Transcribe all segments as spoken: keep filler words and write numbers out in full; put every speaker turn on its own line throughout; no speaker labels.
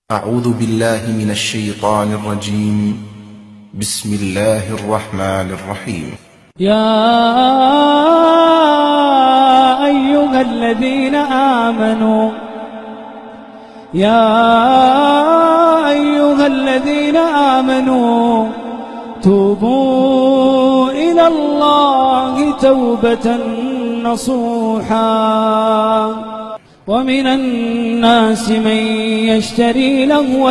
أعوذ بالله من الشيطان الرجيم. بسم الله الرحمن الرحيم.
يا أيها الذين آمنوا يا أيها الذين آمنوا توبوا إلى الله توبة نصوحا ومن الناس من يشتري لهو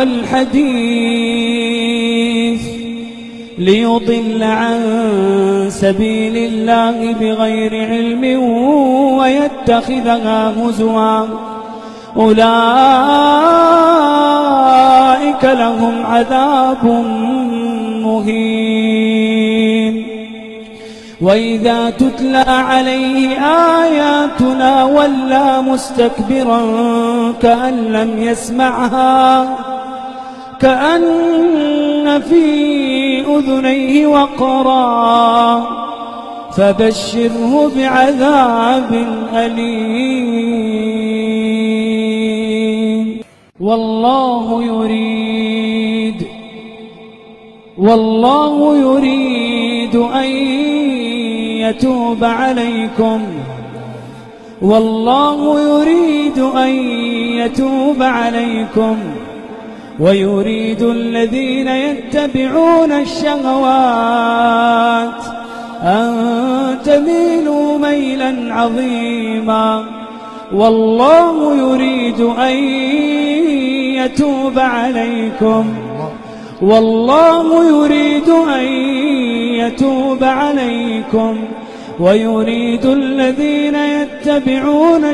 الحديث ليضل عن سبيل الله بغير علم ويتخذها هزوا أولئك لهم عذاب مهين. وإذا تتلى عليه آياتنا ولى مستكبرا كأن لم يسمعها كأن في أذنيه وقرا فبشره بعذاب أليم. والله يريد والله يريد أن يتوب عليكم والله يريد أن يتوب عليكم ويريد الذين يتبعون الشهوات أن تميلوا ميلا عظيما. والله يريد أن يتوب عليكم والله يريد أن يتوب عليكم ويريد الذين يتبعون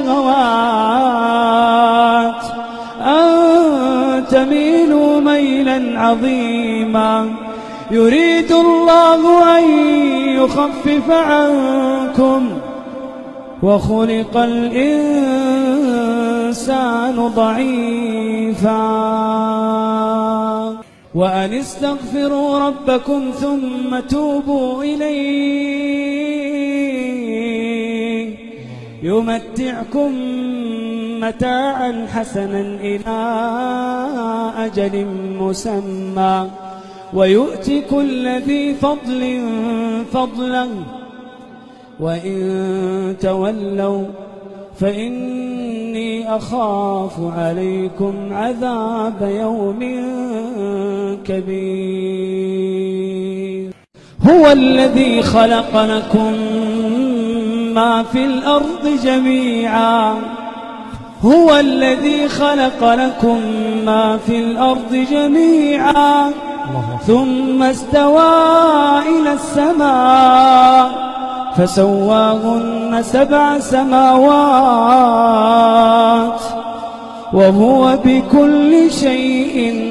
الشهوات أن تميلوا ميلا عظيما. يريد الله أن يخفف عنكم وخلق الإنسان ضعيفا. وأن استغفروا ربكم ثم توبوا إليه يمتعكم متاعا حسنا إلى أجل مسمى ويؤتي كل ذي فضل فضلا وإن تولوا فإني أخاف عليكم عذاب يوم كبير. هو الذي خلق لكم ما في الأرض جميعا هو الذي خلق لكم ما في الأرض جميعا ثم استوى إلى السماء فسواهن سبع سماوات وهو بكل شيء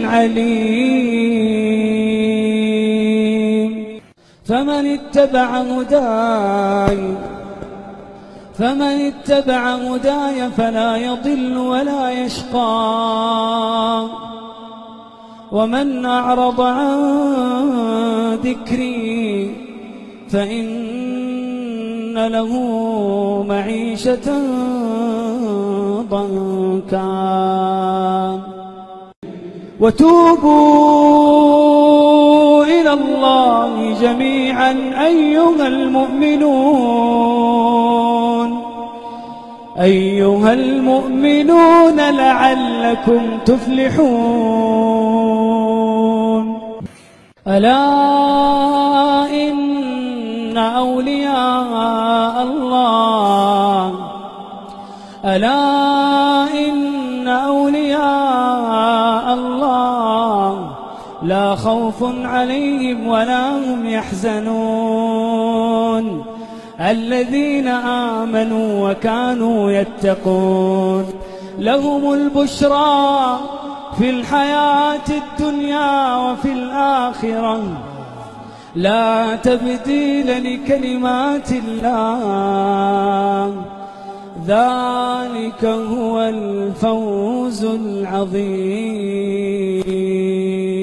عليم. فمن اتبع هداي فمن اتبع هداي فلا يضل ولا يشقى ومن أعرض عن ذكري فإن له معيشة ضنكا. وتوبوا إلى الله جميعا أيها المؤمنون أيها المؤمنون لعلكم تفلحون. ألا إن أولياء الله ألا إن أولياء الله لا خوف عليهم ولا هم يحزنون الذين آمنوا وكانوا يتقون. لهم البشرى في الحياة الدنيا وفي الآخرة لا تبديل لكلمات الله ذلك هو الفوز العظيم.